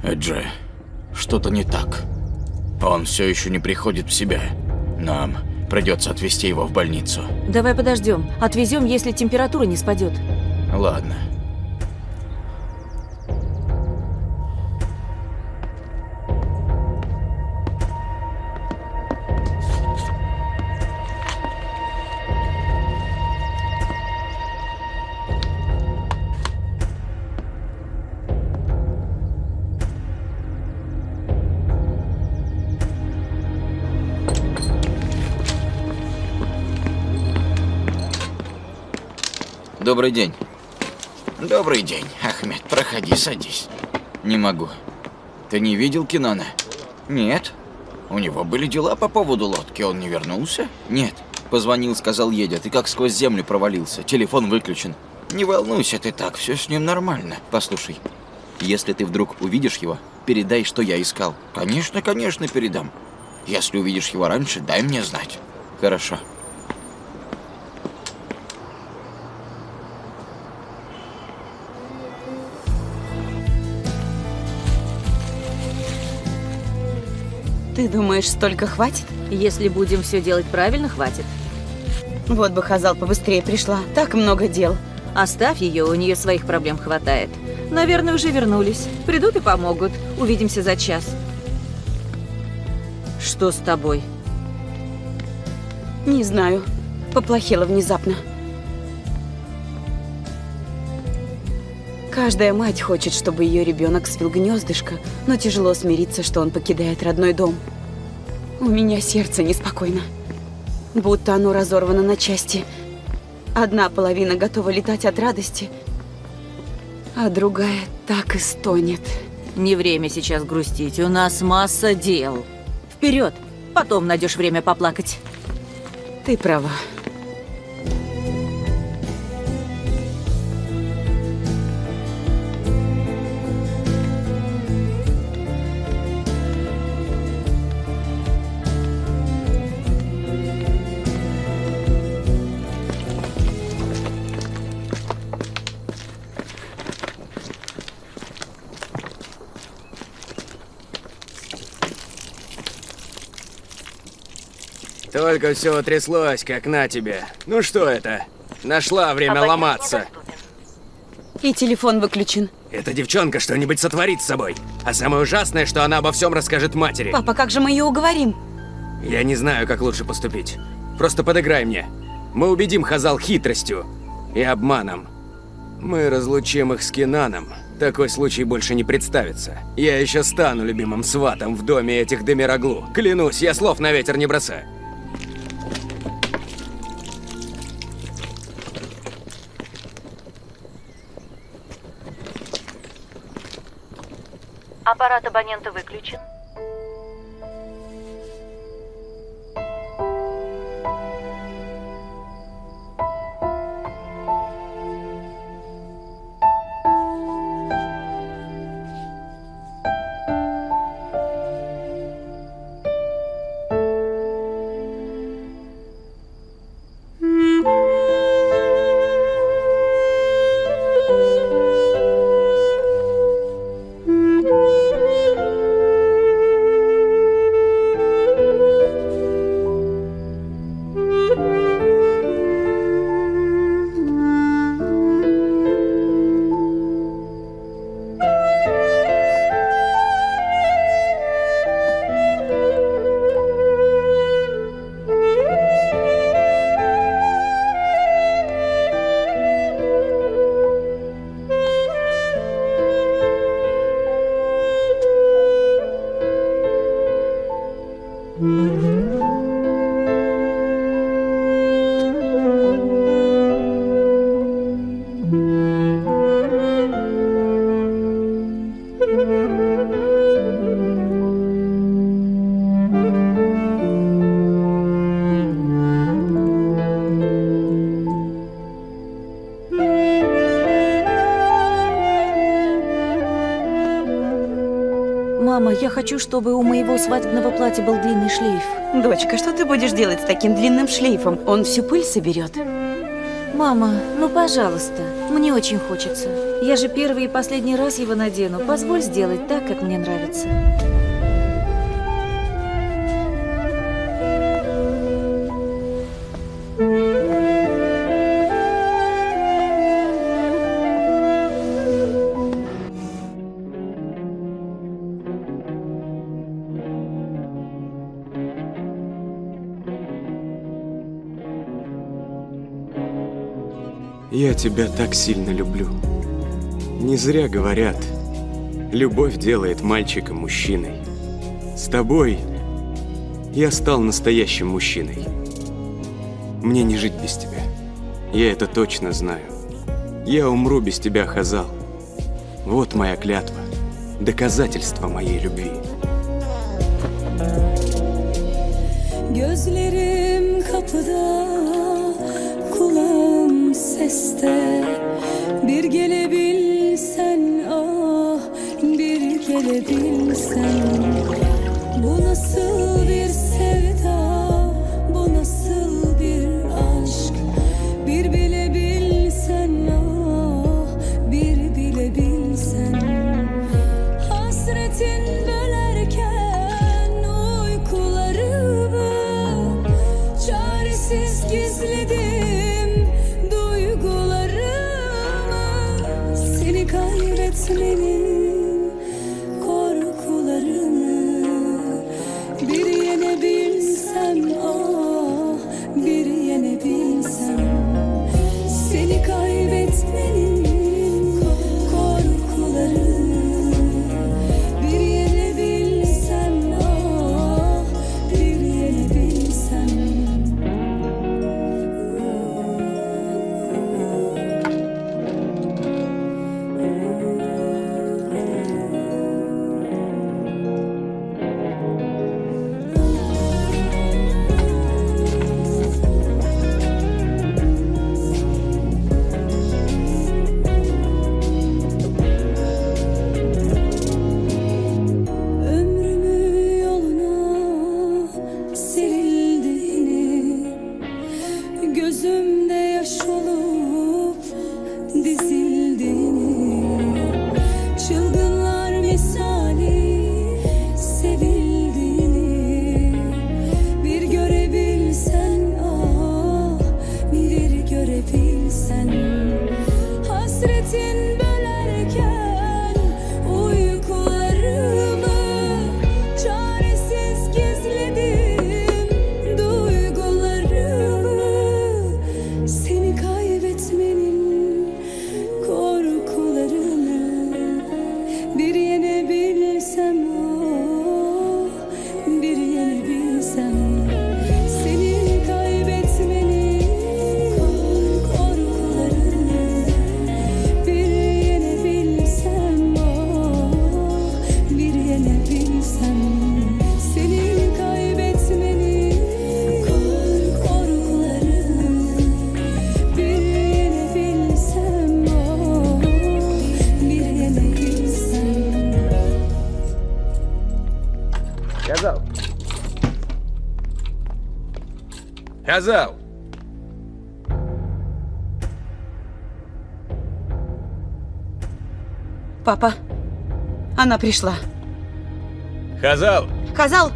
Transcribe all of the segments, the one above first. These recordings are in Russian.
Эджи, что-то не так. Он все еще не приходит в себя. Нам придется отвезти его в больницу. Давай подождем. Отвезем, если температура не спадет. Ладно. Добрый день. Добрый день, Ахмед. Проходи, садись. Не могу. Ты не видел Кенана? Нет. У него были дела по поводу лодки. Он не вернулся? Нет. Позвонил, сказал, едет. И как сквозь землю провалился. Телефон выключен. Не волнуйся ты так, все с ним нормально. Послушай, если ты вдруг увидишь его, передай, что я искал. Конечно, конечно, передам. Если увидишь его раньше, дай мне знать. Хорошо. Ты думаешь, столько хватит? Если будем все делать правильно, хватит. Вот бы Хазал побыстрее пришла. Так много дел. Оставь ее, у нее своих проблем хватает. Наверное, уже вернулись. Придут и помогут. Увидимся за час. Что с тобой? Не знаю. Поплохело внезапно. Каждая мать хочет, чтобы ее ребенок свил гнездышко, но тяжело смириться, что он покидает родной дом. У меня сердце неспокойно. Будто оно разорвано на части. Одна половина готова летать от радости, а другая так и стонет. Не время сейчас грустить, у нас масса дел. Вперед! Потом найдешь время поплакать. Ты права. Только все тряслось, как на тебе. Ну что это? Нашла время ломаться. И телефон выключен. Эта девчонка что-нибудь сотворит с собой. А самое ужасное, что она обо всем расскажет матери. Папа, как же мы ее уговорим? Я не знаю, как лучше поступить. Просто подыграй мне. Мы убедим Хазал хитростью и обманом. Мы разлучим их с Кенаном. Такой случай больше не представится. Я еще стану любимым сватом в доме этих Демираглу. Клянусь, я слов на ветер не бросаю. Аппарат абонента выключен. Мама, я хочу, чтобы у моего свадебного платья был длинный шлейф. Дочка, что ты будешь делать с таким длинным шлейфом? Он всю пыль соберет. Мама, ну пожалуйста, мне очень хочется. Я же первый и последний раз его надену. Позволь сделать так, как мне нравится. Я тебя так сильно люблю. Не зря говорят, любовь делает мальчика мужчиной. С тобой я стал настоящим мужчиной. Мне не жить без тебя. Я это точно знаю. Я умру без тебя, Хазал. Вот моя клятва. Доказательство моей любви. Gözlerim kapıda, kulağım seste. Bir gelebilsen ah, bir gelebilsen. Bu nasıl bir sevda, bu nasıl bir aşk. Bir bilebilsen ah, bir bilebilsen. Hasretin bölerken uykularımı çaresiz gizledim duygularımı. Seni kaybetmenin korkularını bir yenebilsem ah, bir yenebilsem. Seni kaybetmenin korkularını bir yenebilsem ah, bir yenebilsem. Ömrümü yoluna serildiğini, gözümde yaş olup dizildiğini, çılgınlar misali sevildiğini bir görebilsen ah, bir görebilsen. Hasretin bölerken uykularımı çaresiz gizledim duygularımı. Seni kaybetmenin korkularını bir yenebilsem ah, bir yenebilsem. Seni kaybetmenin korkularını bir yenebilsem ah, bir yenebilsem. Seni kaybetmenin korkularını bir yenebilsem ah, bir yenebilsem. Хазал! Хазал! Папа, она пришла. Хазал! Хазал!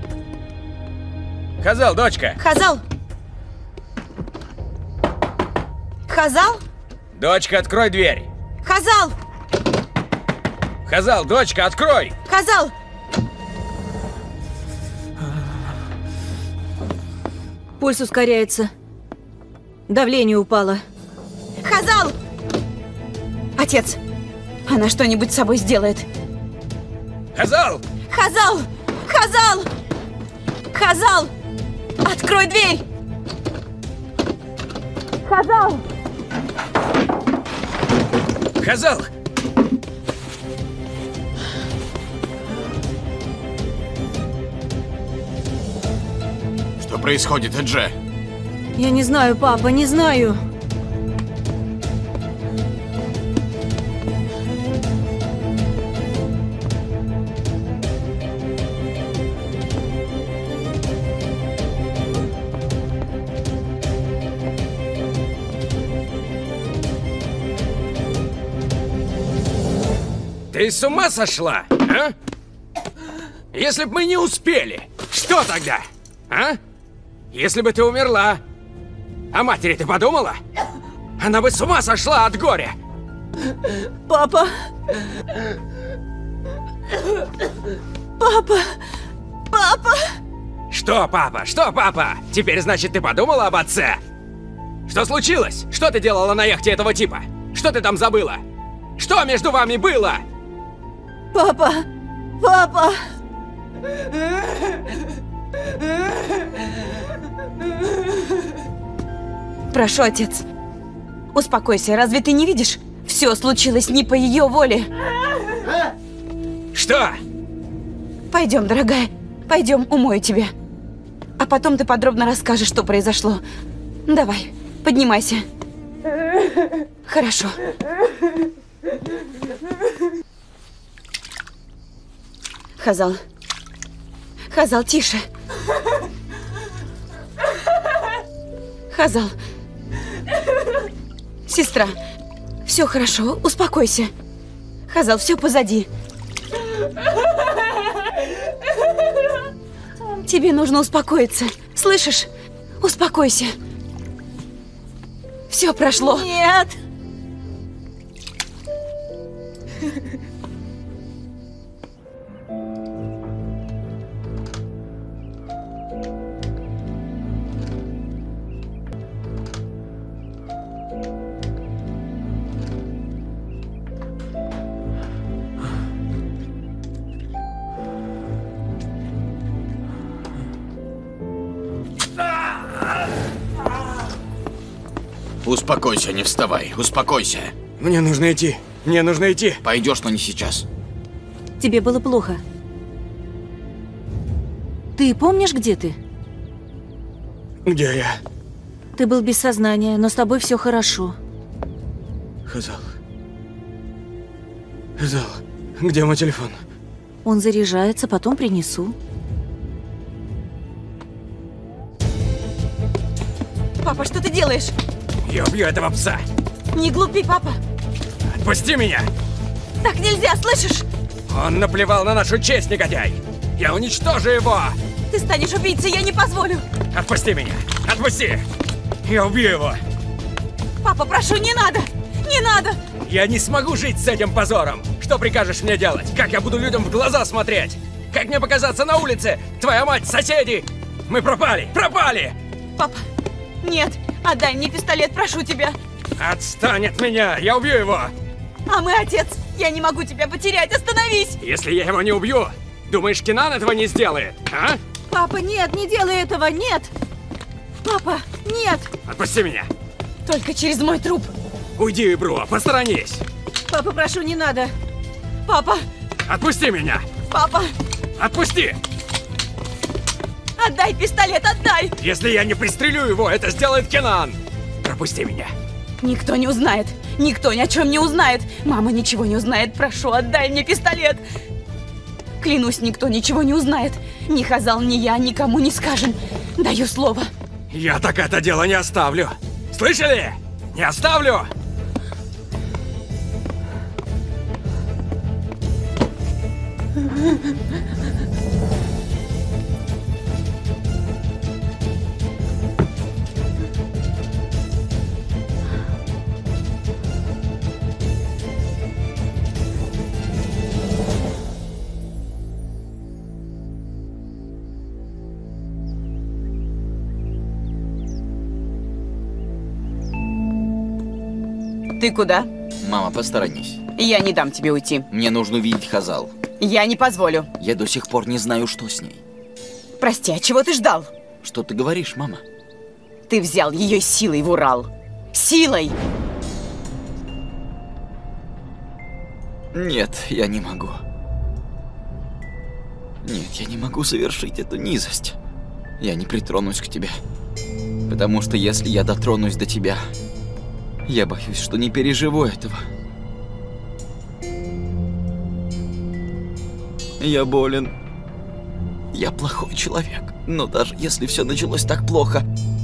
Хазал, дочка! Хазал! Хазал! Дочка, открой дверь! Хазал! Хазал, дочка, открой! Хазал! Пульс ускоряется. Давление упало. Хазал! Отец, она что-нибудь с собой сделает. Хазал! Хазал! Хазал! Хазал! Открой дверь! Хазал! Хазал! Что происходит, Эдже? Я не знаю, папа, не знаю. Ты с ума сошла, а? Если бы мы не успели, что тогда, а? Если бы ты умерла, о матери ты подумала? Она бы с ума сошла от горя. Папа! Папа! Папа! Что, папа? Что, папа? Теперь, значит, ты подумала об отце? Что случилось? Что ты делала на яхте этого типа? Что ты там забыла? Что между вами было? Папа! Папа! Прошу, отец. Успокойся, разве ты не видишь? Все случилось не по ее воле. Что? Пойдем, дорогая. Пойдем, умою тебя. А потом ты подробно расскажешь, что произошло. Давай, поднимайся. Хорошо. Хазал. Хазал, тише. Хазал. Сестра, все хорошо, успокойся. Хазал, все позади. Тебе нужно успокоиться. Слышишь? Успокойся. Все прошло. Нет. Успокойся, не вставай. Успокойся. Мне нужно идти. Мне нужно идти. Пойдешь, но не сейчас. Тебе было плохо. Ты помнишь, где ты? Где я? Ты был без сознания, но с тобой все хорошо. Хазал. Хазал, где мой телефон? Он заряжается, потом принесу. Папа, что ты делаешь? Я убью этого пса. Не глупи, папа. Отпусти меня. Так нельзя, слышишь? Он наплевал на нашу честь, негодяй. Я уничтожу его. Ты станешь убийцей, я не позволю. Отпусти меня. Отпусти. Я убью его. Папа, прошу, не надо. Не надо. Я не смогу жить с этим позором. Что прикажешь мне делать? Как я буду людям в глаза смотреть? Как мне показаться на улице? Твоя мать, соседи. Мы пропали. Пропали. Папа, нет. Отдай мне пистолет, прошу тебя. Отстань от меня. Я убью его. А мы отец. Я не могу тебя потерять. Остановись. Если я его не убью, думаешь, Кинан этого не сделает, а? Папа, нет, не делай этого, нет! Папа, нет! Отпусти меня. Только через мой труп. Уйди, Бруа, посторонись. Папа, прошу, не надо! Папа, Отпусти меня. папа, Отпусти. отдай пистолет, отдай. Если я не пристрелю его, это сделает Кинан. Пропусти меня. Никто не узнает. Никто ни о чем не узнает. Мама ничего не узнает. Прошу, отдай мне пистолет. Клянусь, никто ничего не узнает. Ни Хазал, ни я никому не скажем. Даю слово. Я так это дело не оставлю. Слышали? Не оставлю. Ты куда? Мама, посторонись. Я не дам тебе уйти. Мне нужно увидеть Хазал. Я не позволю. Я до сих пор не знаю, что с ней. Прости, а чего ты ждал? Что ты говоришь, мама? Ты взял ее силой в Урал. Силой! Нет, я не могу. Нет, я не могу совершить эту низость. Я не притронусь к тебе. Потому что если я дотронусь до тебя, я боюсь, что не переживу этого. Я болен. Я плохой человек. Но даже если все началось так плохо,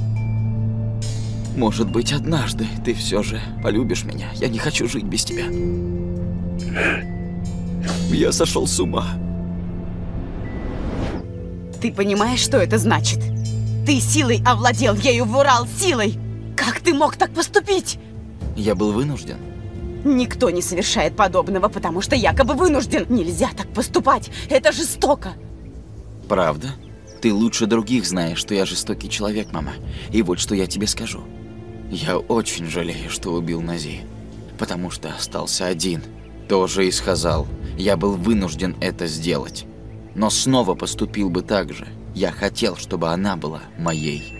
может быть, однажды ты все же полюбишь меня. Я не хочу жить без тебя. Я сошел с ума. Ты понимаешь, что это значит? Ты силой овладел ею в Урал, силой! Как ты мог так поступить? Я был вынужден. Никто не совершает подобного, потому что якобы вынужден. Нельзя так поступать. Это жестоко. Правда? Ты лучше других знаешь, что я жестокий человек, мама. И вот что я тебе скажу. Я очень жалею, что убил Нази. Потому что остался один. Тоже и сказал. Я был вынужден это сделать. Но снова поступил бы так же. Я хотел, чтобы она была моей.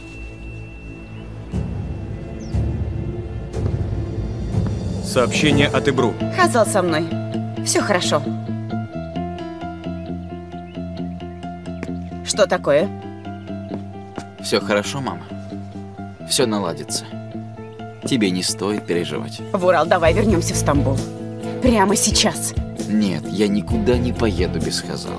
Сообщение от Ибру. Хазал со мной. Все хорошо. Что такое? Все хорошо, мама? Все наладится. Тебе не стоит переживать. В Урал, давай вернемся в Стамбул. Прямо сейчас. Нет, я никуда не поеду без Хазал.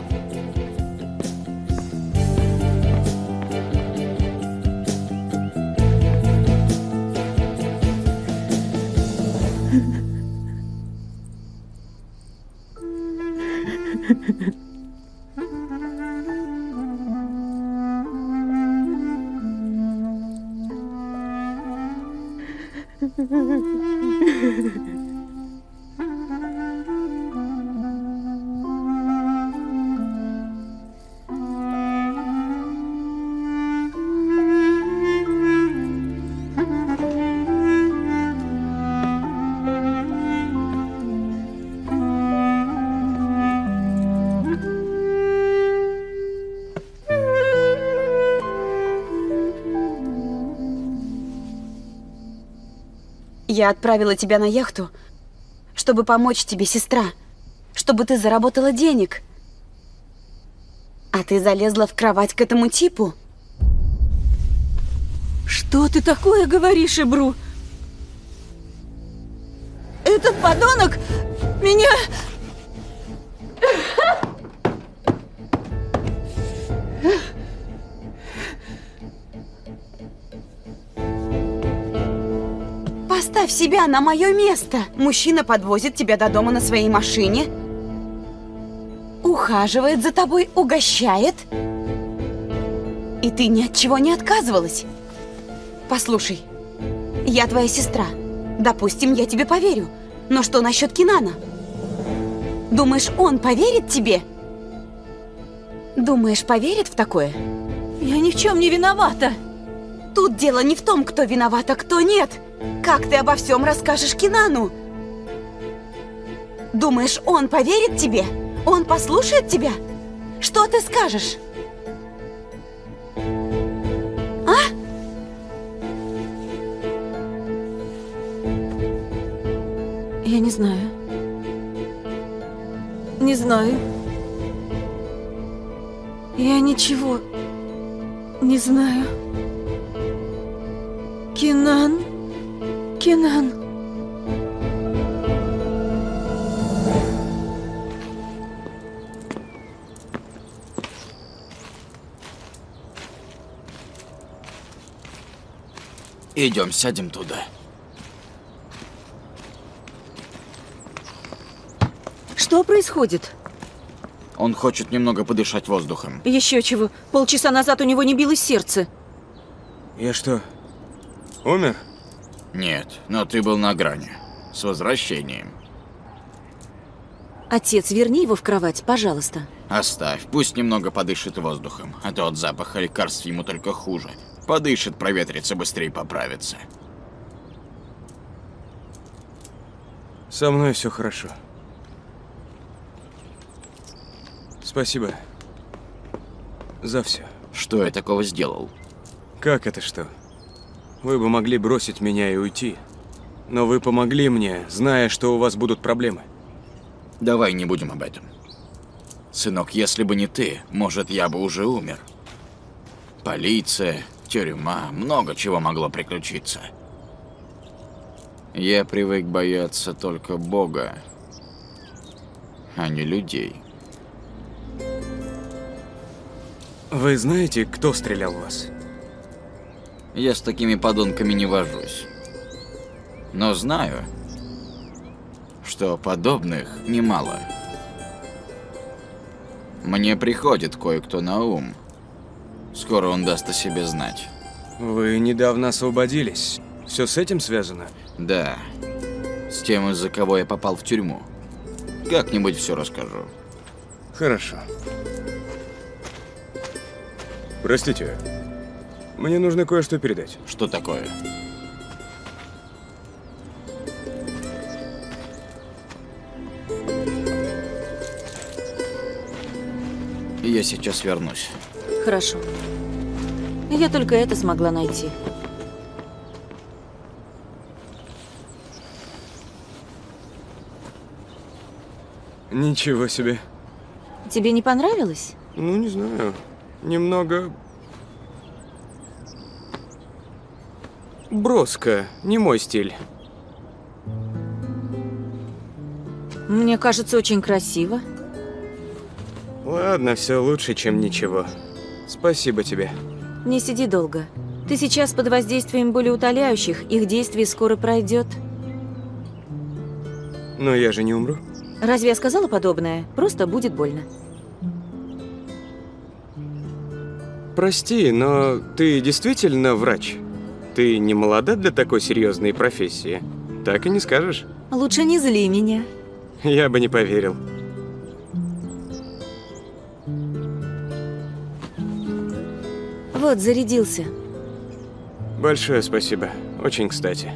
Я отправила тебя на яхту, чтобы помочь тебе, сестра. Чтобы ты заработала денег. А ты залезла в кровать к этому типу? Что ты такое говоришь, Ибру? Этот подонок меня... Поставь себя на мое место. Мужчина подвозит тебя до дома на своей машине, ухаживает за тобой, угощает. И ты ни от чего не отказывалась. Послушай, я твоя сестра. Допустим, я тебе поверю. Но что насчет Кинана? Думаешь, он поверит тебе? Думаешь, поверит в такое? Я ни в чем не виновата. Тут дело не в том, кто виноват, а кто нет. Как ты обо всем расскажешь Кинану? Думаешь, он поверит тебе? Он послушает тебя? Что ты скажешь? А? Я не знаю. Не знаю. Я ничего не знаю. Кинан? Кинан. Идем, сядем туда. Что происходит? Он хочет немного подышать воздухом. Еще чего. Полчаса назад у него не билось сердце. Я что, умер? Нет, но ты был на грани. С возвращением. Отец, верни его в кровать, пожалуйста. Оставь, пусть немного подышит воздухом, а то от запаха лекарств ему только хуже. Подышит, проветрится, быстрее поправится. Со мной все хорошо. Спасибо за все. Что я такого сделал? Как это что? Вы бы могли бросить меня и уйти. Но вы помогли мне, зная, что у вас будут проблемы. Давай не будем об этом. Сынок, если бы не ты, может, я бы уже умер. Полиция, тюрьма, много чего могло приключиться. Я привык бояться только Бога, а не людей. Вы знаете, кто стрелял в вас? Я с такими подонками не вожусь. Но знаю, что подобных немало. Мне приходит кое-кто на ум. Скоро он даст о себе знать. Вы недавно освободились. Все с этим связано? Да. С тем, из-за кого я попал в тюрьму. Как-нибудь все расскажу. Хорошо. Простите. Мне нужно кое-что передать. Что такое? Я сейчас вернусь. Хорошо. Я только это смогла найти. Ничего себе. Тебе не понравилось? Ну, не знаю. Немного... броско. Не мой стиль. Мне кажется, очень красиво. Ладно, все лучше, чем ничего. Спасибо тебе. Не сиди долго. Ты сейчас под воздействием болеутоляющих, их действие скоро пройдет. Но я же не умру. Разве я сказала подобное? Просто будет больно. Прости, но ты действительно врач? Ты не молода для такой серьезной профессии? Так и не скажешь. Лучше не зли меня. Я бы не поверил. Вот, зарядился. Большое спасибо. Очень кстати.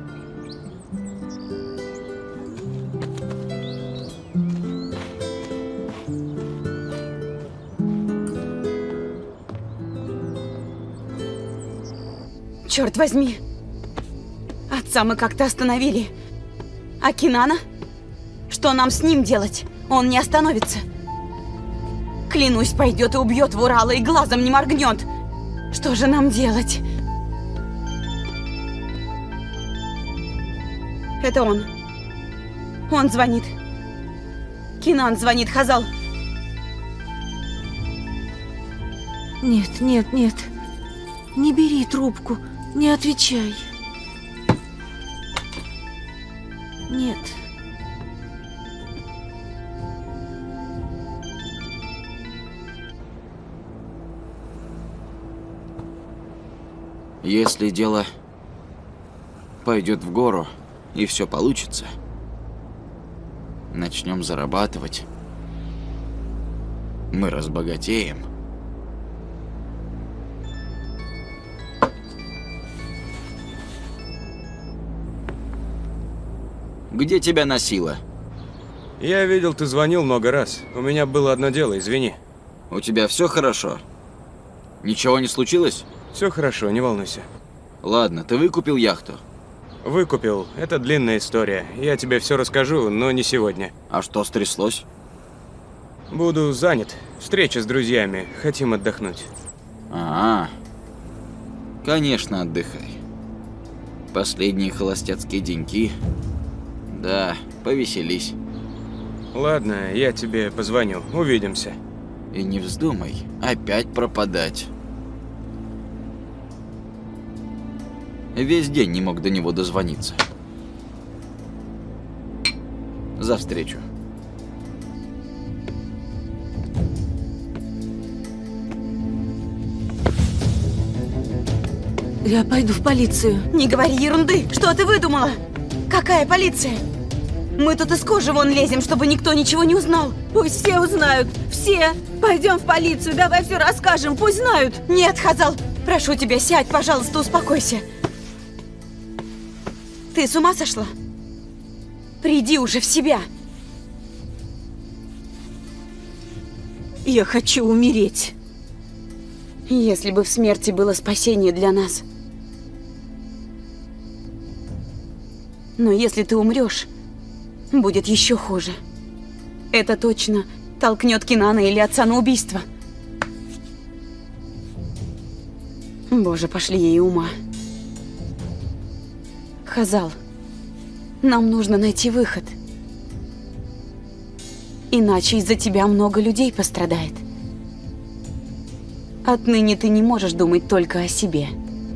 Черт возьми! Отца мы как-то остановили. А Кинана? Что нам с ним делать? Он не остановится. Клянусь, пойдет и убьет Вурала и глазом не моргнет. Что же нам делать? Это он. Он звонит. Кинан звонит, Хазал. Нет, нет, нет. Не бери трубку. Не отвечай. Нет. Если дело пойдет в гору и все получится, начнем зарабатывать, мы разбогатеем. Где тебя носило? Я видел, ты звонил много раз. У меня было одно дело, извини. У тебя все хорошо? Ничего не случилось? Все хорошо, не волнуйся. Ладно, ты выкупил яхту? Выкупил. Это длинная история. Я тебе все расскажу, но не сегодня. А что стряслось? Буду занят. Встреча с друзьями. Хотим отдохнуть. Конечно, отдыхай. Последние холостяцкие деньки. Да, повеселись. Ладно, я тебе позвоню. Увидимся. И не вздумай опять пропадать. Весь день не мог до него дозвониться. За встречу. Я пойду в полицию. Не говори ерунды! Что ты выдумала? Какая полиция? Мы тут из кожи вон лезем, чтобы никто ничего не узнал. Пусть все узнают. Все. Пойдем в полицию, давай все расскажем. Пусть знают. Нет, Хазал, прошу тебя, сядь, пожалуйста, успокойся. Ты с ума сошла? Приди уже в себя. Я хочу умереть. Если бы в смерти было спасение для нас. Но если ты умрешь, будет еще хуже. Это точно толкнет Кинана или отца на убийство. Боже, пошли ей ума. Хазал, нам нужно найти выход. Иначе из-за тебя много людей пострадает. Отныне ты не можешь думать только о себе.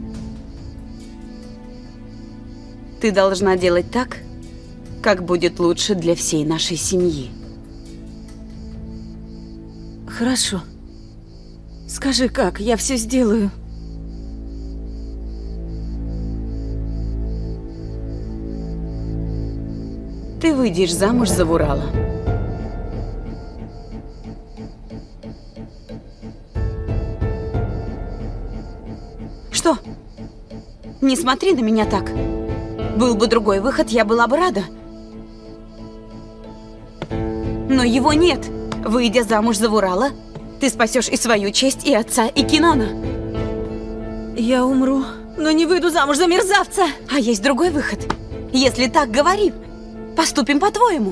Ты должна делать так, как будет лучше для всей нашей семьи. Хорошо. Скажи, как, я все сделаю. Ты выйдешь замуж за Вурала. Что? Не смотри на меня так. Был бы другой выход, я была бы рада. Но его нет. Выйдя замуж за Вурала, ты спасешь и свою честь, и отца, и Кинана. Я умру, но не выйду замуж за мерзавца. А есть другой выход. Если так, говори. Поступим по-твоему.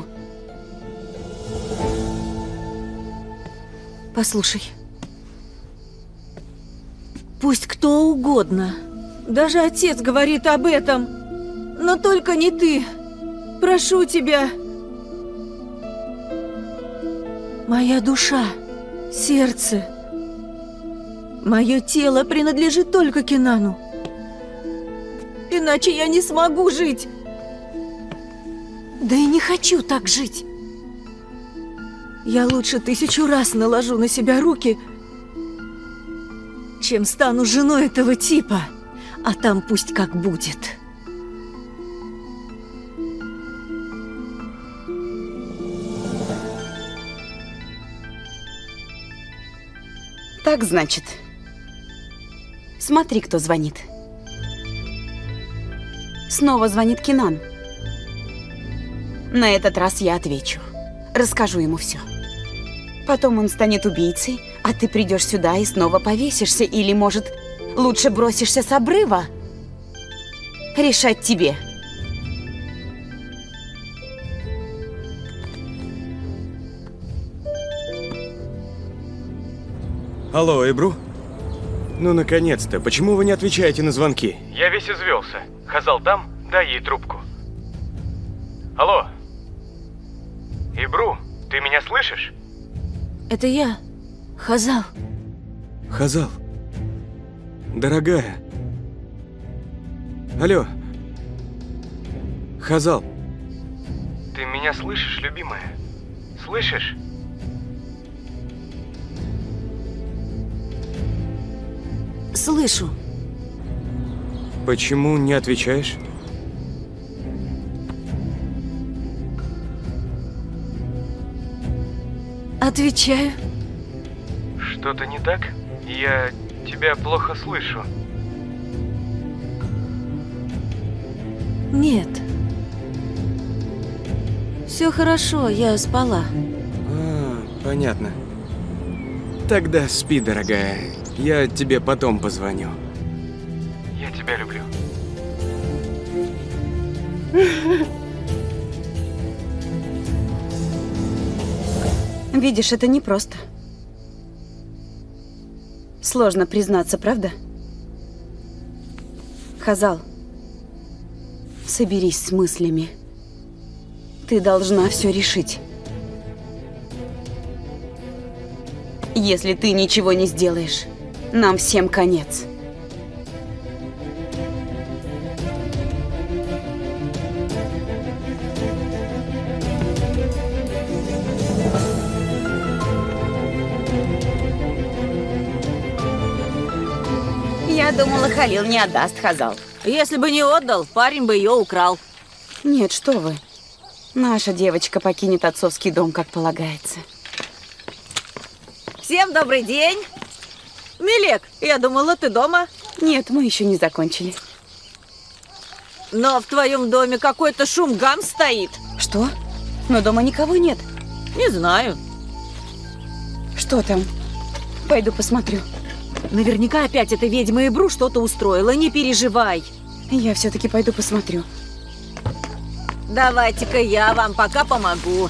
Послушай. Пусть кто угодно, даже отец говорит об этом, но только не ты. Прошу тебя. Моя душа, сердце, мое тело принадлежит только Кинану. Иначе я не смогу жить. Да и не хочу так жить. Я лучше 1000 раз наложу на себя руки, чем стану женой этого типа, а там пусть как будет. Так, значит. Смотри, кто звонит. Снова звонит Кинан. На этот раз я отвечу. Расскажу ему все. Потом он станет убийцей, а ты придешь сюда и снова повесишься. Или, может, лучше бросишься с обрыва? Решать тебе. Алло, Эбру? Ну, наконец-то. Почему вы не отвечаете на звонки? Я весь извелся. Хазал там? Дай ей трубку. Алло. Ибру, ты меня слышишь? Это я, Хазал. Хазал. Дорогая. Алло. Хазал. Ты меня слышишь, любимая? Слышишь? Слышу. Почему не отвечаешь? Отвечаю. Что-то не так? Я тебя плохо слышу. Нет. Все хорошо, я спала. Понятно. Тогда спи, дорогая. Я тебе потом позвоню. Я тебя люблю. Видишь, это непросто. Сложно признаться, правда? Хазал, соберись с мыслями. Ты должна все решить. Если ты ничего не сделаешь, нам всем конец. Я думала, Халил не отдаст Хазал. Если бы не отдал, парень бы ее украл. Нет, что вы. Наша девочка покинет отцовский дом, как полагается. Всем добрый день. Милек, я думала, ты дома. Нет, мы еще не закончили. Но в твоем доме какой-то шум-гам стоит. Что? Но дома никого нет. Не знаю. Что там? Пойду посмотрю. Наверняка опять эта ведьма Ибру что-то устроила, не переживай. Я все-таки пойду посмотрю. Давайте-ка я вам пока помогу.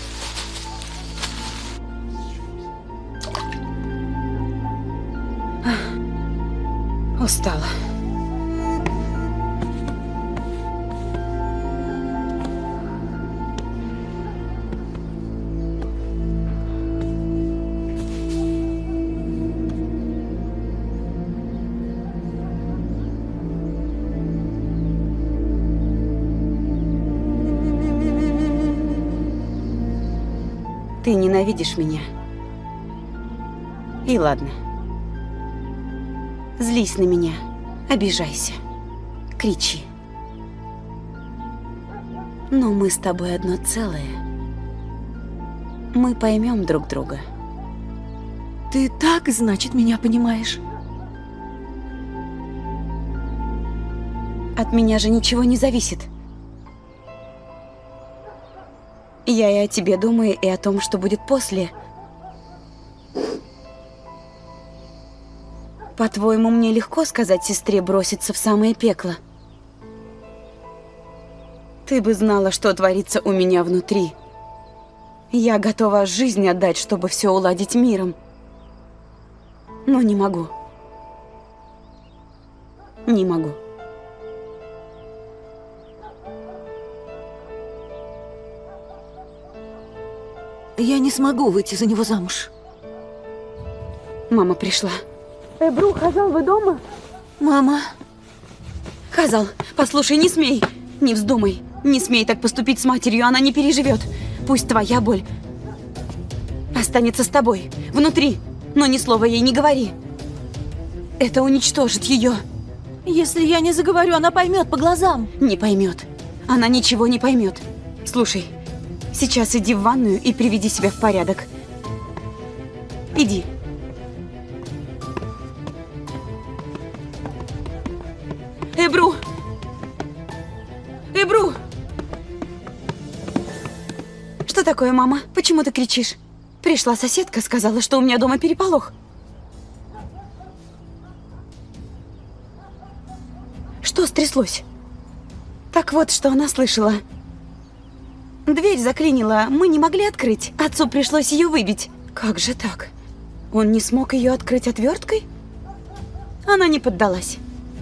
Устала. Ты ненавидишь меня. И ладно. Злись на меня, обижайся, кричи. Но мы с тобой одно целое. Мы поймем друг друга. Ты так, значит, меня понимаешь? От меня же ничего не зависит. Я и о тебе думаю, и о том, что будет после. По-твоему, мне легко сказать сестре броситься в самое пекло? Ты бы знала, что творится у меня внутри. Я готова жизнь отдать, чтобы все уладить миром. Но не могу. Не могу. Я не смогу выйти за него замуж. Мама пришла. Эбру, Хазал, вы дома? Мама. Хазал, послушай, не смей. Не вздумай. Не смей так поступить с матерью, она не переживет. Пусть твоя боль останется с тобой, внутри. Но ни слова ей не говори. Это уничтожит ее. Если я не заговорю, она поймет по глазам. Не поймет. Она ничего не поймет. Слушай, сейчас иди в ванную и приведи себя в порядок. Иди. Эбру! Эбру! Что такое, мама? Почему ты кричишь? Пришла соседка, сказала, что у меня дома переполох. Что стряслось? Так вот, что она слышала. Дверь заклинила, мы не могли открыть. Отцу пришлось ее выбить. Как же так? Он не смог ее открыть отверткой? Она не поддалась.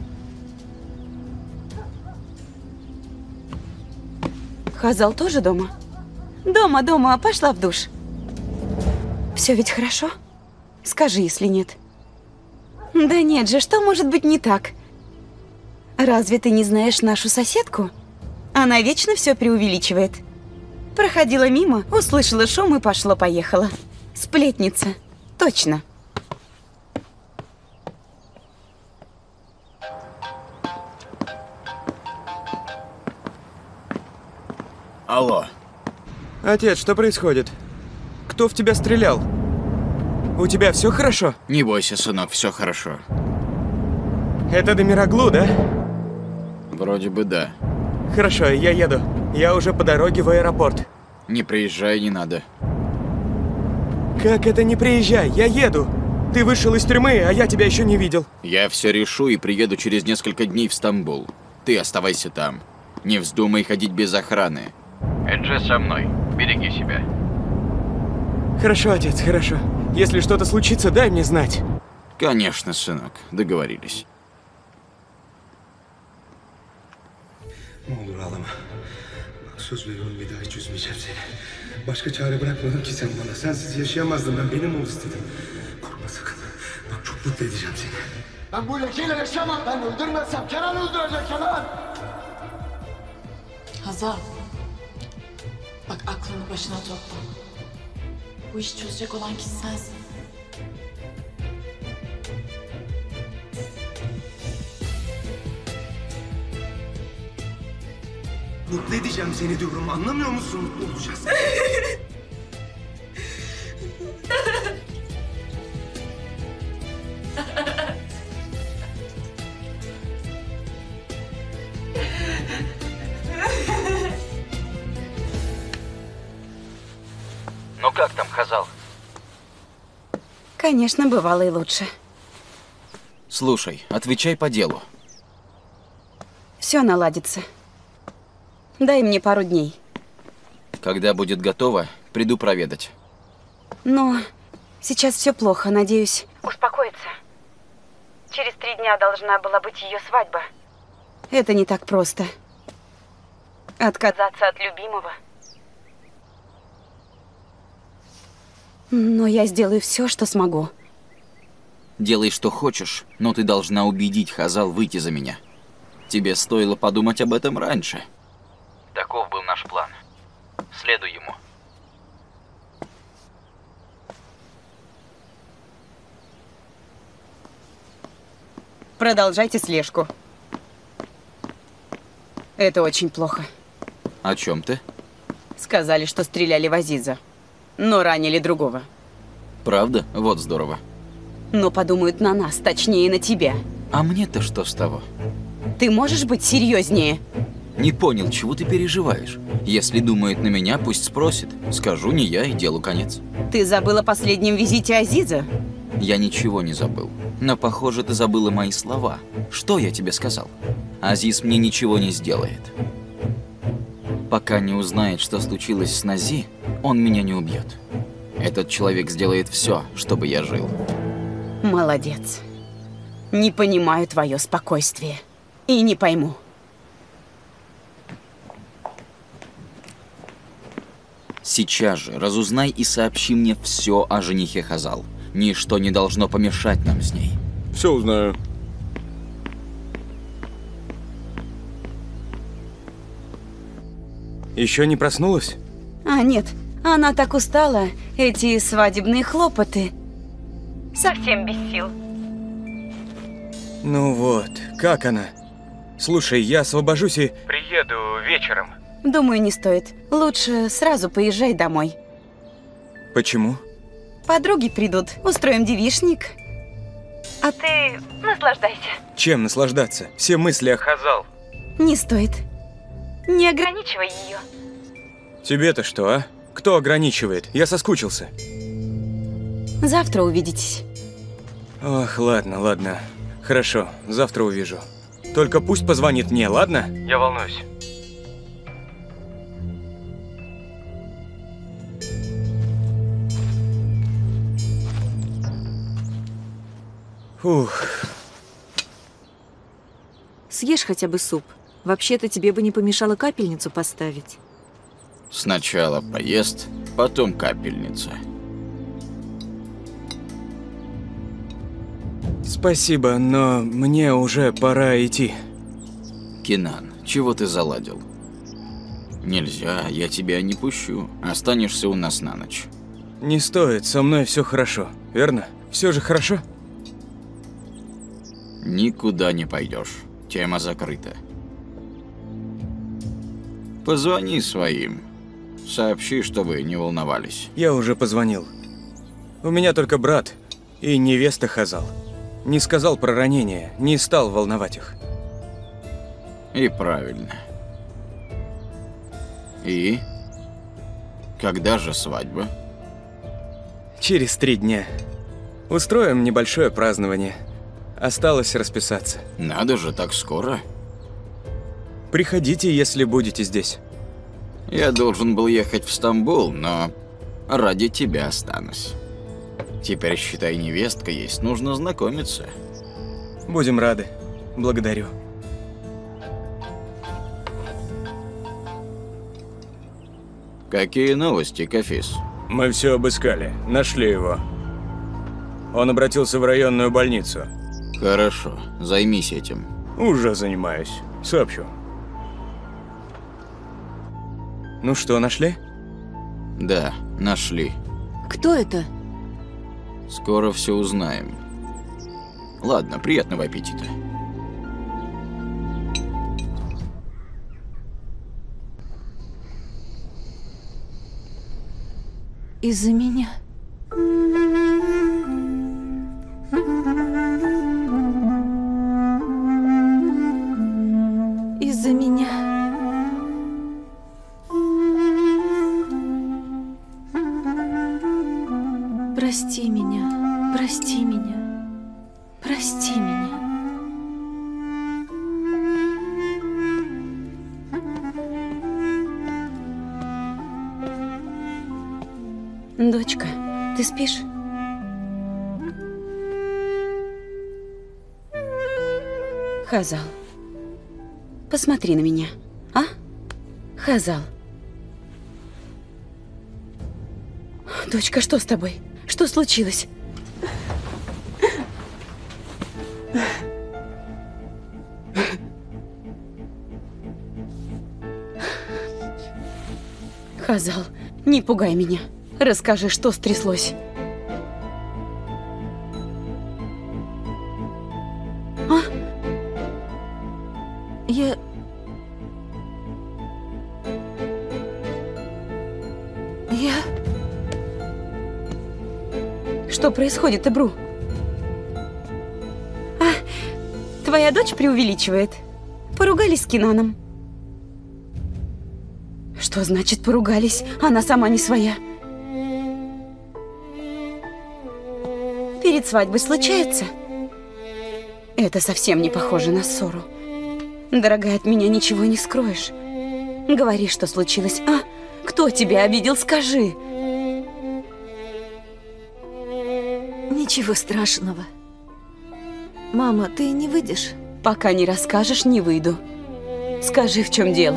Хазал тоже дома? Дома, пошла в душ. Все ведь хорошо? Скажи, если нет. Да нет же, что может быть не так? Разве ты не знаешь нашу соседку? Она вечно все преувеличивает. Проходила мимо, услышала шум и пошло-поехало. Сплетница. Точно. Алло. Отец, что происходит? Кто в тебя стрелял? У тебя все хорошо? Не бойся, сынок, все хорошо. Это Демираглу, да? Вроде бы да. Хорошо, я еду. Я уже по дороге в аэропорт. Не приезжай, не надо. Как это не приезжай? Я еду. Ты вышел из тюрьмы, а я тебя еще не видел. Я все решу и приеду через несколько дней в Стамбул. Ты оставайся там. Не вздумай ходить без охраны. Эдже со мной. Береги себя. Хорошо, отец, хорошо. Если что-то случится, дай мне знать. Конечно, сынок. Договорились. Ne olur ağlama. Bak söz veriyorum bir daha hiç üzmeyeceğim seni. Başka çare bırakmadın ki sen bana. Sensiz yaşayamazdım ben. Benim ol istedim. Korkma sakın. Bak çok mutlu edeceğim seni. Ben bu lekeyle yaşamam. Ben öldürmezsem Kenan öldürecek Kenan. Hazal. Bak aklını başına topla. Bu işi çözecek olan kişi sensin. Mutlu edeceğim seni diyorum. Anlamıyor musun? Mutlu olacağız. Ну как там, Хазал? Конечно, бывало и лучше. Слушай, отвечай по делу. Все наладится. Дай мне пару дней. Когда будет готово, приду проведать. Но сейчас все плохо, надеюсь. Успокоиться. Через 3 дня должна была быть ее свадьба. Это не так просто. Отказаться от любимого. Но я сделаю все, что смогу. Делай, что хочешь, но ты должна убедить Хазал выйти за меня. Тебе стоило подумать об этом раньше. Таков был наш план. Следуй ему. Продолжайте слежку. Это очень плохо. О чем ты? Сказали, что стреляли в Азиза, но ранили другого. Правда? Вот здорово. Но подумают на нас, точнее на тебя. А мне-то что с того? Ты можешь быть серьезнее? Не понял, чего ты переживаешь? Если думает на меня, пусть спросит. Скажу не я, и делу конец. Ты забыл о последнем визите Азиза? Я ничего не забыл. Но, похоже, ты забыла мои слова. Что я тебе сказал? Азиз мне ничего не сделает. Пока не узнает, что случилось с Нази, он меня не убьет. Этот человек сделает все, чтобы я жил. Молодец. Не понимаю твое спокойствие. И не пойму. Сейчас же разузнай и сообщи мне все о женихе Хазал. Ничто не должно помешать нам с ней. Все узнаю. Еще не проснулась? А, нет. Она так устала. Эти свадебные хлопоты. Совсем без сил. Ну вот, как она? Слушай, я освобожусь и... Приеду вечером. Думаю, не стоит. Лучше сразу поезжай домой. Почему? Подруги придут. Устроим девичник. А ты наслаждайся. Чем наслаждаться? Все мысли о... Хазал. Не стоит. Не ограничивай ее. Тебе-то что, а? Кто ограничивает? Я соскучился. Завтра увидитесь. Ох, ладно, ладно. Хорошо, завтра увижу. Только пусть позвонит мне, ладно? Я волнуюсь. Фух. Съешь хотя бы суп. Вообще-то тебе бы не помешало капельницу поставить. Сначала поезд, потом капельница. Спасибо, но мне уже пора идти. Кинан, чего ты заладил? Нельзя, я тебя не пущу. Останешься у нас на ночь. Не стоит, со мной все хорошо, верно? Все же хорошо? Никуда не пойдешь. Тема закрыта. Позвони своим. Сообщи, чтобы не волновались. Я уже позвонил. У меня только брат и невеста Хазал. Не сказал про ранение, не стал волновать их. И правильно. И? Когда же свадьба? Через 3 дня. Устроим небольшое празднование. Осталось расписаться. Надо же, так скоро? Приходите, если будете здесь. Я должен был ехать в Стамбул, но ради тебя останусь. Теперь, считай, невестка есть, нужно знакомиться. Будем рады. Благодарю. Какие новости, Кафис? Мы все обыскали, нашли его. Он обратился в районную больницу. Хорошо, займись этим. Уже занимаюсь. Сообщу. Ну что, нашли? Да, нашли. Кто это? Скоро все узнаем. Ладно, приятного аппетита. Из-за меня. Из-за меня. Прости меня, прости меня, прости меня. Дочка, ты спишь? Хазал, посмотри на меня, а? Хазал. Дочка, что с тобой? Что случилось? Хазал, не пугай меня. Расскажи, что стряслось. А? Я... Что происходит, Эбру? Твоя дочь преувеличивает. Поругались с Кинаном. Что значит поругались? Она сама не своя. Перед свадьбой случается? Это совсем не похоже на ссору. Дорогая, от меня ничего не скроешь. Говори, что случилось. Кто тебя обидел, скажи. Ничего страшного. Мама, ты не выйдешь? Пока не расскажешь, не выйду. Скажи, в чем дело.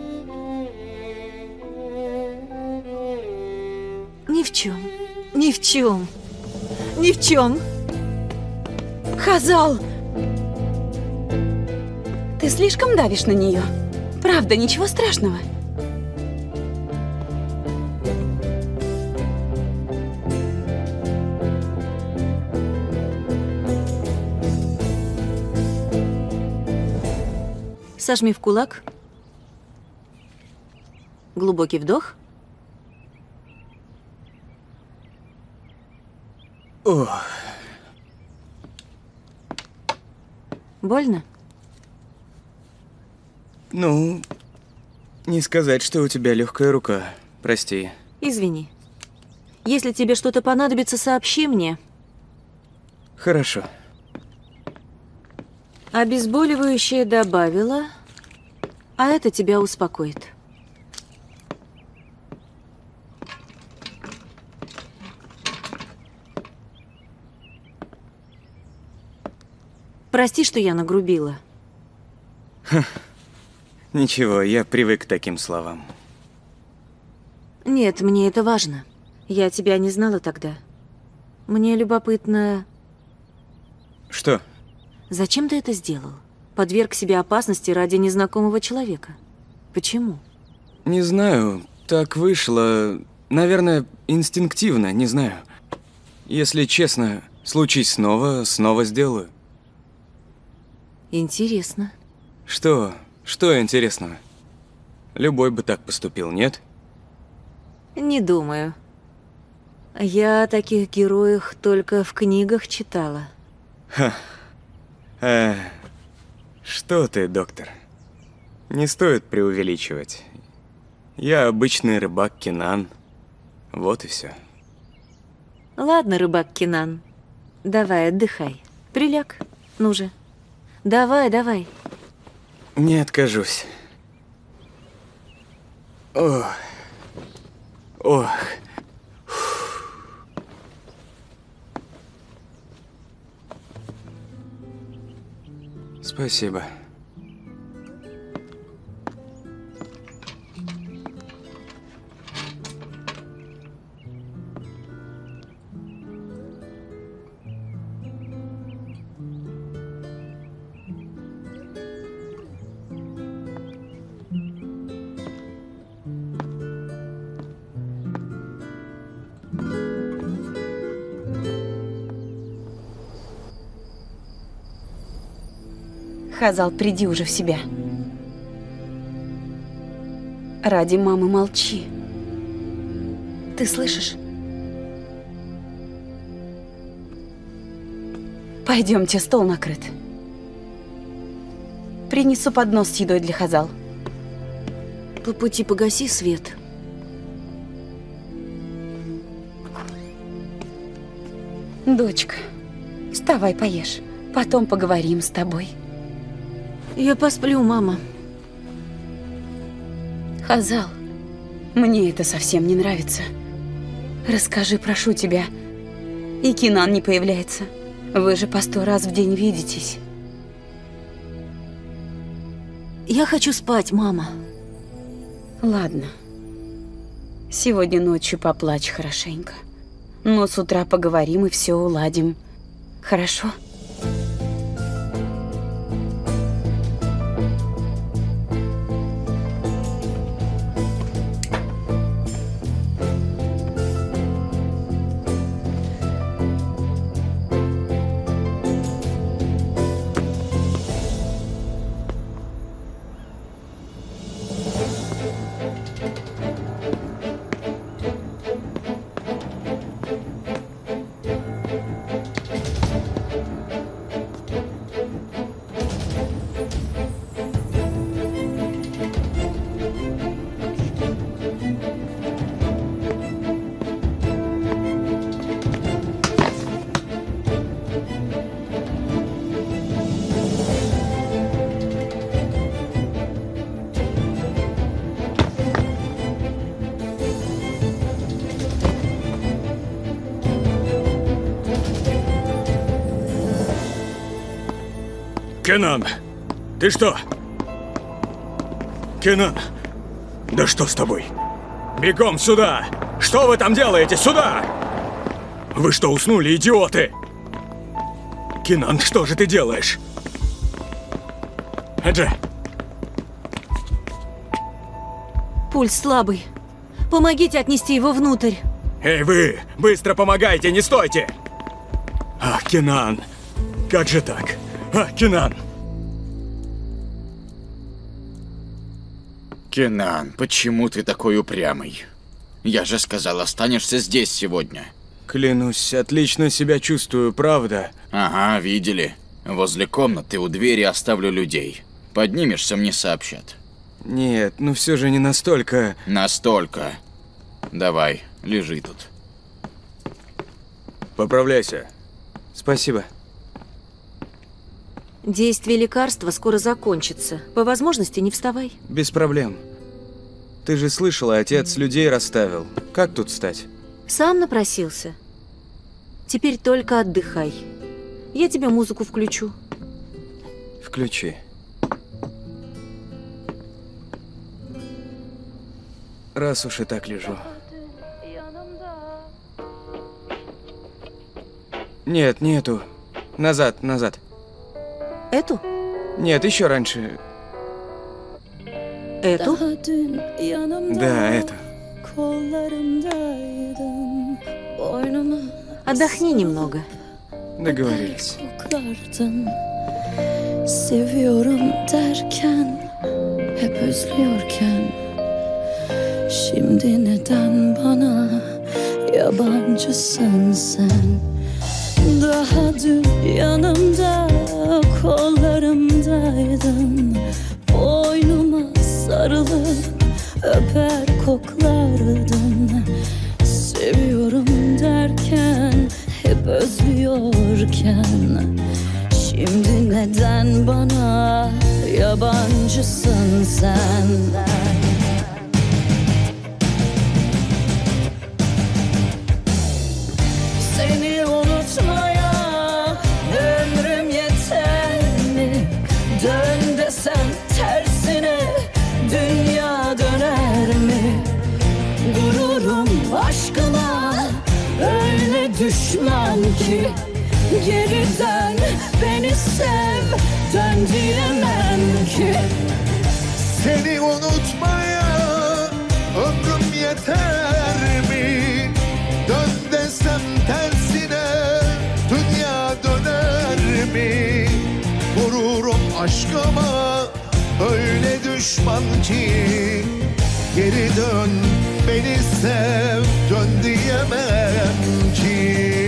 Ни в чем. Ни в чем. Ни в чем. Хазал! Ты слишком давишь на нее. Правда, ничего страшного. Сожми в кулак. Глубокий вдох. Ох. Больно? Ну, не сказать, что у тебя легкая рука. Прости. Извини. Если тебе что-то понадобится, сообщи мне. Хорошо. Обезболивающее добавила, а это тебя успокоит. Прости, что я нагрубила. Ничего, я привык к таким словам. Нет, мне это важно. Я тебя не знала тогда. Мне любопытно... Что? Зачем ты это сделал? Подверг себе опасности ради незнакомого человека. Почему? Не знаю, так вышло. Наверное, инстинктивно, не знаю. Если честно, случись снова сделаю. Интересно. Что? Что интересного? Любой бы так поступил, нет? Не думаю. Я о таких героях только в книгах читала. Что ты, доктор? Не стоит преувеличивать. Я обычный рыбак Кинан. Вот и все. Ладно, рыбак Кинан. Давай, отдыхай. Приляг. Ну же. Давай, давай. Не откажусь. Ох. Ох. Спасибо. Хазал, приди уже в себя. Ради мамы молчи. Ты слышишь? Пойдемте, стол накрыт. Принесу поднос с едой для Хазал. По пути погаси свет. Дочка, вставай, поешь. Потом поговорим с тобой. Я посплю, мама. Хазал, мне это совсем не нравится. Расскажи, прошу тебя. И Кинан не появляется. Вы же по 100 раз в день видитесь. Я хочу спать, мама. Ладно. Сегодня ночью поплачь хорошенько. Но с утра поговорим и все уладим. Хорошо? Кенан, ты что? Кенан, да что с тобой? Бегом сюда! Что вы там делаете? Сюда! Вы что, уснули, идиоты? Кенан, что же ты делаешь? Эдже! Пульс слабый. Помогите отнести его внутрь. Эй, вы! Быстро помогайте, не стойте! Ах, Кенан! Как же так? Ах, Кенан! Кенан, почему ты такой упрямый? Я же сказал, останешься здесь сегодня. Клянусь, отлично себя чувствую, правда? Ага, видели. Возле комнаты у двери оставлю людей. Поднимешься, мне сообщат. Нет, ну все же не настолько... Настолько. Давай, лежи тут. Поправляйся. Спасибо. Действие лекарства скоро закончится. По возможности не вставай. Без проблем. Ты же слышала, отец людей расставил. Как тут встать? Сам напросился. Теперь только отдыхай. Я тебе музыку включу. Включи. Раз уж и так лежу. Нет, нету. Назад, назад. Эту? Нет, еще раньше. Эту? Да, это. Отдохни немного. Договорились. Seviyorum derken, hep özlüyorken, şimdi neden bana yabancısın sen? Daha dün yanımda, kollarımdaydın, boynuma sarılıp öper koklardın. Seviyorum derken, hep özlüyorken, şimdi neden bana yabancısın sen? Seni unutmaya ömrüm yeter mi? Dön desem tersine dünya döner mi? Gururum aşkıma öyle düşman ki, geri dön beni sev, dön diyemem ki. Seni unutmaya ömrüm yeter mi? Dön desem tersine dünya döner mi? Vururum aşkıma öyle düşman ki, geri dön beni sev, dön diyemem ki.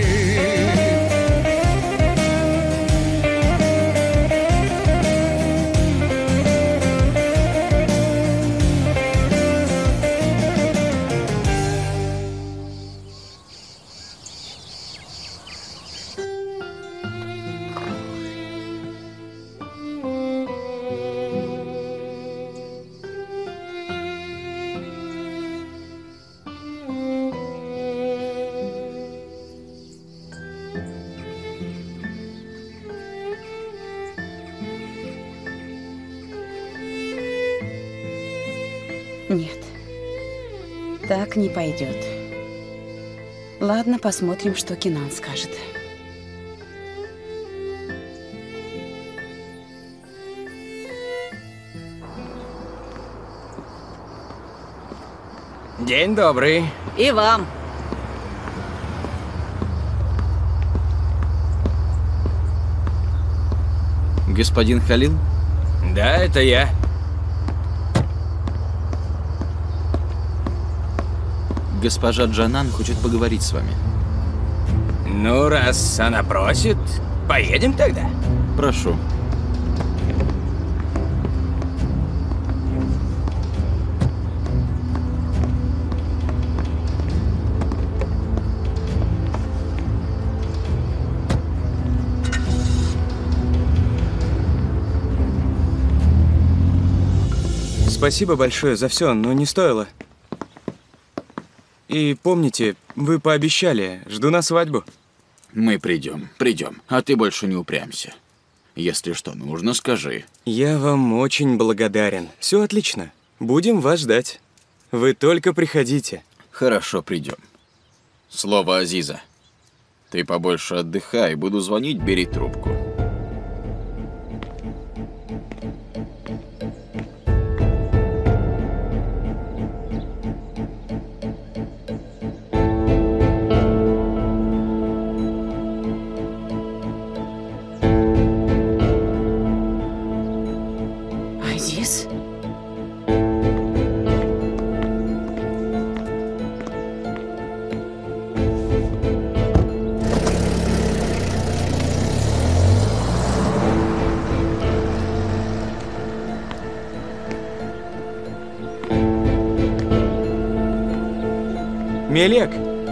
Нет, так не пойдет. Ладно, посмотрим, что Кенан скажет. День добрый. И вам. Господин Халил? Да, это я. Госпожа Джанан хочет поговорить с вами. Ну, раз она просит, поедем тогда. Прошу. Спасибо большое за все, но не стоило. И помните, вы пообещали, жду на свадьбу. Мы придем, а ты больше не упрямься. Если что нужно, скажи. Я вам очень благодарен. Все отлично. Будем вас ждать. Вы только приходите. Хорошо, придем. Слово Азиза. Ты побольше отдыхай, буду звонить, бери трубку. Азиз? Мелек!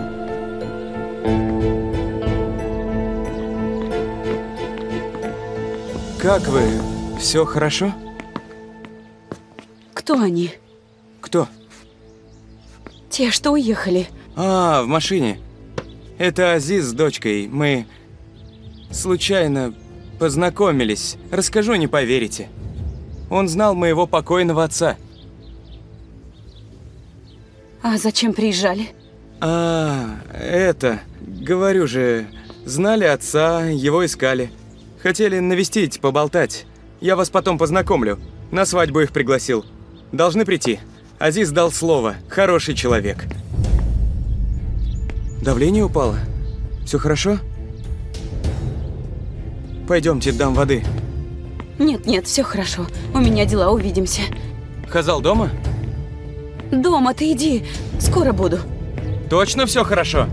Как вы? Все хорошо? Кто они? Кто? Те, что уехали. А, в машине. Это Азиз с дочкой. Мы случайно познакомились. Расскажу, не поверите. Он знал моего покойного отца. А зачем приезжали? Говорю же, знали отца, его искали. Хотели навестить, поболтать. Я вас потом познакомлю. На свадьбу их пригласил. Должны прийти. Азиз дал слово. Хороший человек. Давление упало? Все хорошо? Пойдемте, дам воды. Нет, все хорошо. У меня дела, увидимся. Хазал дома? Дома ты иди. Скоро буду. Точно все хорошо?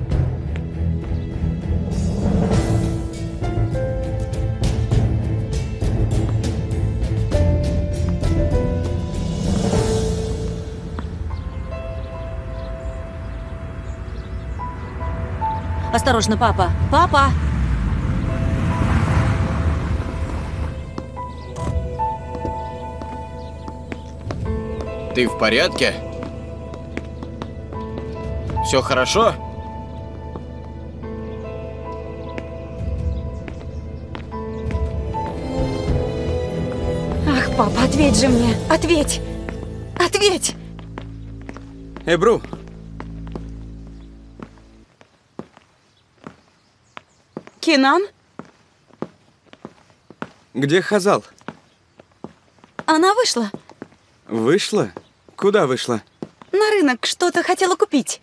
Осторожно, папа. Папа! Ты в порядке? Все хорошо? Ах, папа, ответь же мне. Ответь. Ответь. Эбру. Кинан? Где Хазал? Она вышла. Вышла? Куда вышла? На рынок что-то хотела купить.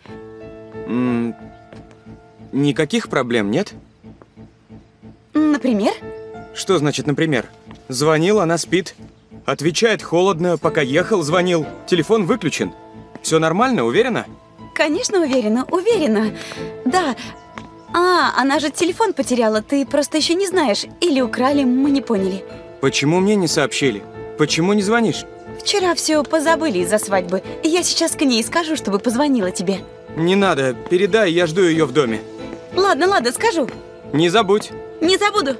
Никаких проблем нет? Например? Что значит «например»? Звонил, она спит. Отвечает холодно, пока ехал, звонил. Телефон выключен. Все нормально, уверена? Конечно, уверена. Да. Она же телефон потеряла, ты просто еще не знаешь. Или украли, мы не поняли. Почему мне не сообщили? Почему не звонишь? Вчера все позабыли из-за свадьбы. Я сейчас к ней скажу, чтобы позвонила тебе. Не надо, передай, я жду ее в доме. Ладно, скажу. Не забудь. Не забуду.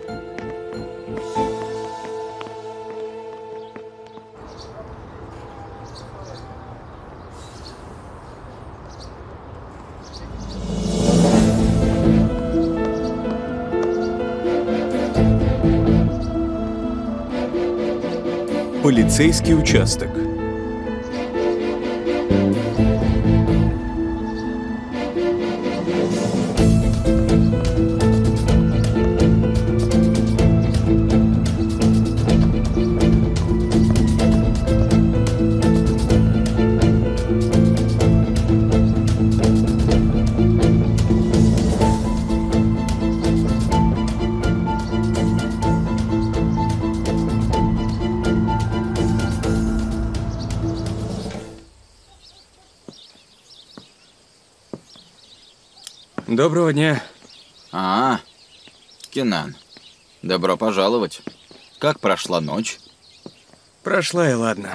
Полицейский участок. Доброго дня. Кинан, добро пожаловать. Как прошла ночь? Прошла и ладно.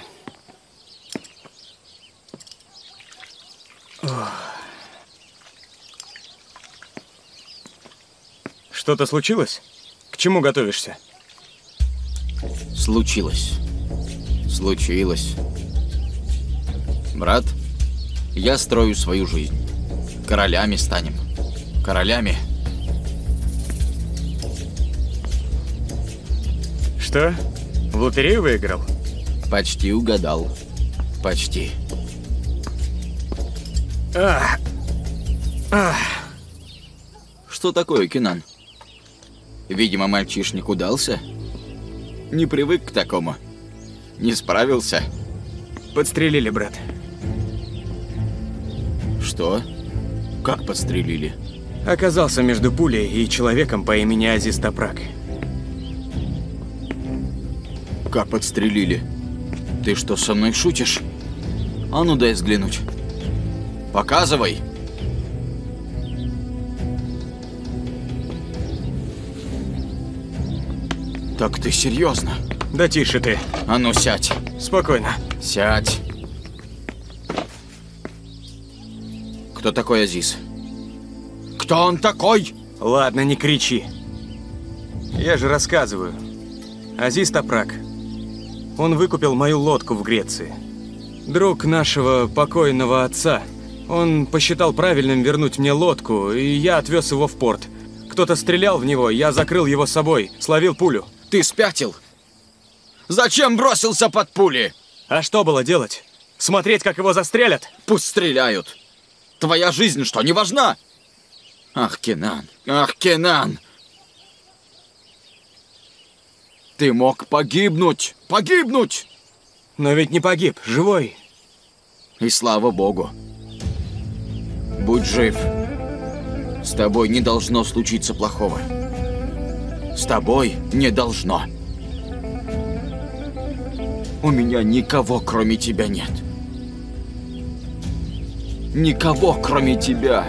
Что-то случилось? К чему готовишься? Случилось. Брат, я строю свою жизнь. Королями станем. Королями. что, в лотерею выиграл? Почти угадал. Почти. Что такое, Кинан? Видимо, мальчишник удался? Не привык к такому? Не справился? Подстрелили, брат. Что? Как подстрелили? Оказался между пулей и человеком по имени Азиз Топрак. Как подстрелили? Ты что, со мной шутишь? А ну дай взглянуть. Показывай! Так ты серьезно? Да тише ты. А ну сядь. Спокойно. Сядь. Кто такой Азиз? Кто он такой? Ладно, не кричи. Я же рассказываю. Азиз Топрак. Он выкупил мою лодку в Греции. Друг нашего покойного отца. Он посчитал правильным вернуть мне лодку, и я отвез его в порт. Кто-то стрелял в него, я закрыл его собой, словил пулю. Ты спятил? Зачем бросился под пули? А что было делать? Смотреть, как его застрелят? Пусть стреляют. Твоя жизнь что, не важна? Ах, Кинан, ах, Кинан! Ты мог погибнуть! Погибнуть! Но ведь не погиб, живой. И слава богу. Будь жив. С тобой не должно случиться плохого. С тобой не должно. У меня никого, кроме тебя, нет. Никого, кроме тебя.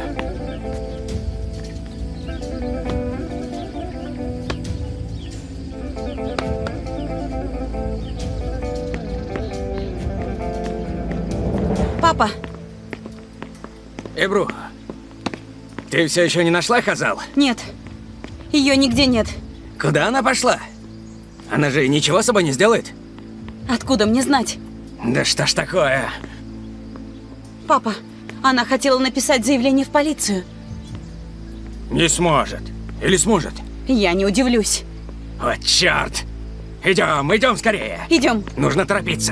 Папа! Эбру, ты все еще не нашла Хазал? Нет, ее нигде нет. Куда она пошла? Она же ничего с собой не сделает? Откуда мне знать? Да что ж такое? Папа, она хотела написать заявление в полицию. Не сможет. Или сможет? Я не удивлюсь. О, черт! Идем, идем скорее! Идем. Нужно торопиться.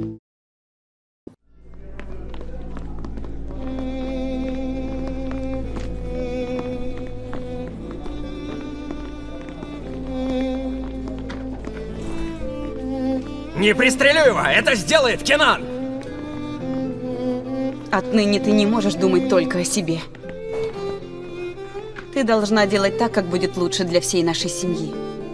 Не пристрелю его! Это сделает Кинан! Отныне ты не можешь думать только о себе. Ты должна делать так, как будет лучше для всей нашей семьи.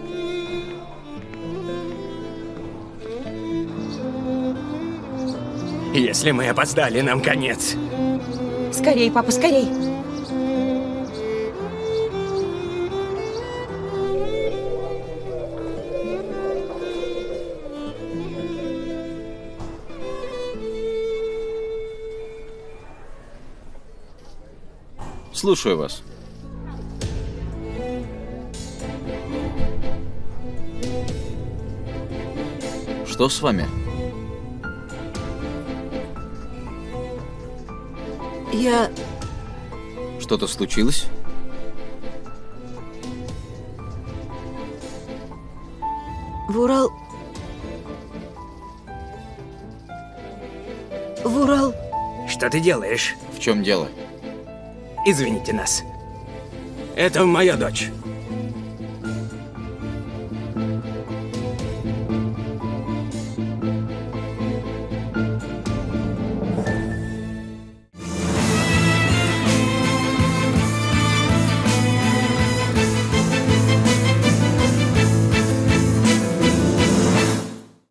Если мы опоздали, нам конец. Скорей, папа, скорей! Слушаю вас. Что с вами? Я... Что-то случилось? В Урал... В Урал... Что ты делаешь? В чем дело? Извините нас. Это моя дочь.